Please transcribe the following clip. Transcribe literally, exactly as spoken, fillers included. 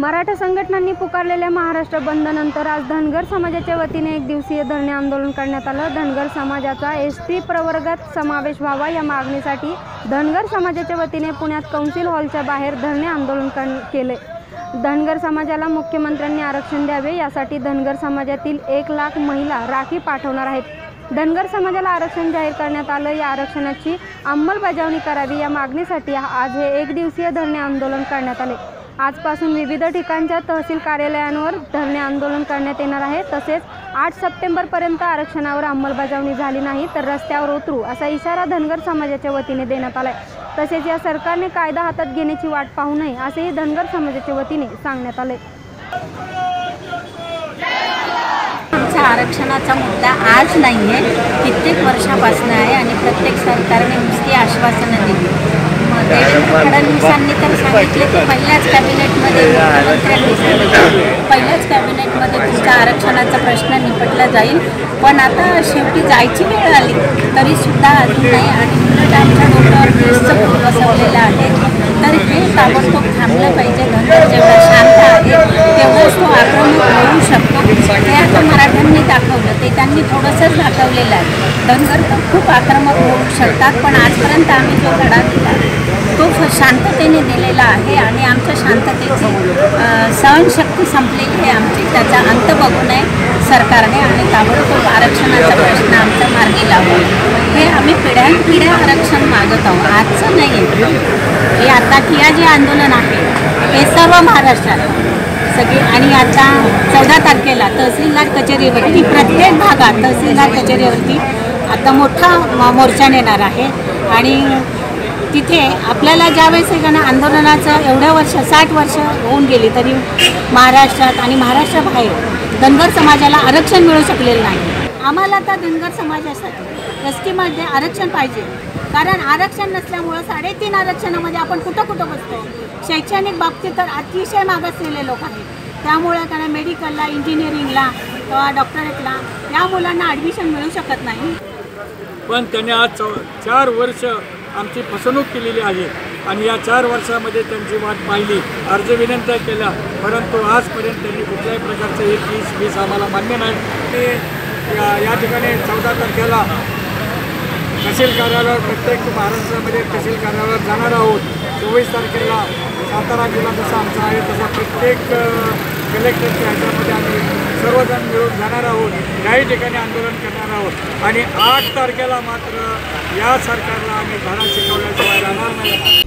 मराठा संघटनांनी पुकारलेल्या महाराष्ट्र बंदनंतर आज धनगर समाजाच्या वतीने एक दिवसीय धरणे आंदोलन करण्यात आलं। धनगर समाजाचा एस टी प्रवर्गात समावेश व्हावा या मागणीसाठी धनगर समाजाच्या वतीने पुण्यात कौन्सिल हॉलच्या बाहेर धरणे आंदोलन केले। धनगर समाजाला मुख्यमंत्र्यांनी आरक्षण द्यावे यासाठी धनगर समाजातील एक लाख महिला राखी पाठवणार आहेत। धनगर समाजाला आरक्षण जाहीर करण्यात आलं, या आरक्षणाची अंमलबजावणी करावी या मागणीसाठी आज हे एक दिवसीय धरणे आंदोलन करण्यात आले। आजपासून विविध ठिकाणच्या तहसील कार्यालयांवर धरणे आंदोलन करण्यात येणार आहे। तसेच आठ सप्टेंबर पर्यंत आरक्षणावर अंमलबजावणी झाली नाही तर रस्त्यावर उतरू असा इशारा धनगर समाजाच्या वतीने देण्यात आलाय। तसेच या सरकारने कायदा हातात घेण्याची वाट पाहू नये असेही धनगर समाजाच्या वतीने सांगण्यात आले। आरक्षणाचा मुद्दा आज नाही आहे, कित्येक वर्षापासून आहे आणि प्रत्येक सरकारने नुसती आश्वासनं दिली। देवेंद्र फडणवीसांनी तर सांगितले की पहिल्याच कॅबिनेटमध्ये मुख्यमंत्र्यांनी सांगितलं पहिल्याच कॅबिनेटमध्ये तुमचा आरक्षणाचा प्रश्न निपटला जाईल, पण आता शेवटी जायची वेळ आली तरीसुद्धा अजून नाही आणि उलट आमच्या डोक्यावर केसचं फूल बसवलेलं आहे। तर हे ताबडतोब थांबलं पाहिजे। धनगर जेवढा शांत आहे तेवढंच तो आक्रमक होऊ शकतो। हे आता मराठ्यांनी दाखवलं, ते त्यांनी थोडंसंच दाखवलेलं आहे। धनगर तर खूप आक्रमक होऊ शकतात, पण आजपर्यंत आम्ही जो लढा दिला तो शांततेने दिलेला आहे आणि आमच्या शांततेची सहनशक्ती संपलेली आहे आमची। त्याचा अंत बघू नये सरकारने आणि ताबडतोब आरक्षणाचा प्रश्न आमचा मार्गी लावावा। हे आम्ही पिढ्यानपिढ्या आरक्षण मागत आहोत, आजचं नाही आहे हे। आता ठिया जे आंदोलन आहे हे सर्व महाराष्ट्रात सगळे आणि आता चौदा तारखेला तहसीलदार कचेरीवरती प्रत्येक भागात तहसीलदार कचेरीवरती आता मोठा मोर्चा नेणार आहे आणि तिथे आपल्याला ज्यावेळेस एखाद्या आंदोलनाचं एवढ्या वर्ष साठ वर्ष होऊन गेली तरी महाराष्ट्रात आणि महाराष्ट्राबाहेर धनगर समाजाला आरक्षण मिळू शकलेलं नाही। आम्हाला तर धनगर समाजासाठी एस टीमध्ये आरक्षण पाहिजे, कारण आरक्षण नसल्यामुळं साडेतीन आरक्षणामध्ये आपण कुठं कुठं बसतो। शैक्षणिक बाबतीत तर अतिशय मागासलेले लोक आहेत, त्यामुळे त्यांना मेडिकलला, इंजिनिअरिंगला किंवा डॉक्टरेटला या मुलांना ॲडमिशन मिळू शकत नाही। पण त्यांनी आज चार वर्ष आमची फसवणूक केलेली आहे आणि या चार वर्षामध्ये त्यांची वाट पाहिली, अर्ज विनंत्या केल्या, परंतु आजपर्यंत त्यांनी कुठल्याही प्रकारचं एक वीस वीस आम्हाला मान्य नाही। ते या, या ठिकाणी चौदा तारखेला तहसील कार्यालयावर प्रत्येक महाराष्ट्रामध्ये तहसील कार्यालयावर जाणार आहोत। चोवीस तारखेला सातारा जिल्हा जसा आमचा आहे तसा प्रत्येक कलेक्टरच्या ह्याच्यामध्ये आम्ही सर्वजण मिळून जाणार आहोत, याही ठिकाणी आंदोलन करणार आहोत आणि आठ तारखेला मात्र या सरकारला आम्ही धडा शिकवल्याशिवाय राहणार नाही।